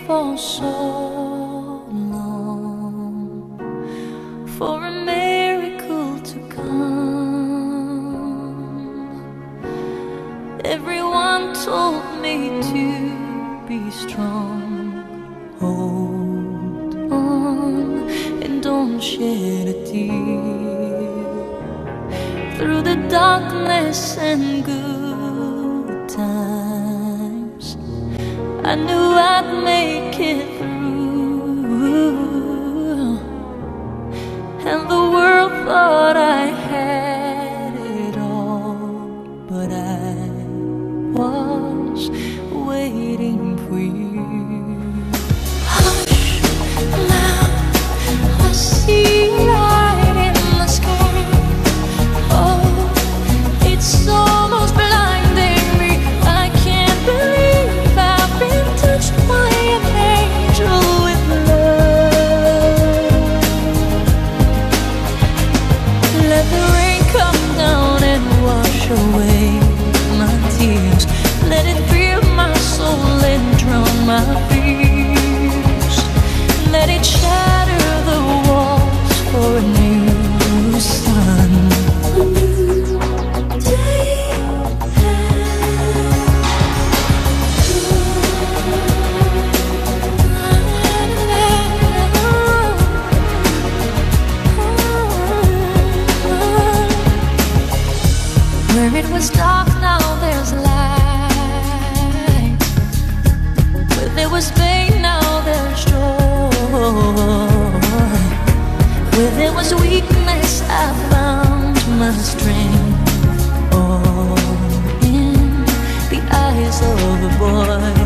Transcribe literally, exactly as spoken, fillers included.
for so long for a miracle to come. Everyone told me to be strong. Hold on and don't shed a tear. Through the darkness and good times, I knew I'd make it through. And the world thought I had it all, but I was waiting for you. Hush, now I see light in the sky. Oh, it's almost blinding me. I can't believe I've been touched by an angel with love. Let the rain come down and wash away my tears. Let it fill my soul and drown my fears. Let it shatter the walls for a new sun. A new day. Where it was dark, now there's light. Where there was pain, now there's joy. Where there was weakness, I found my strength. All in the eyes of a boy.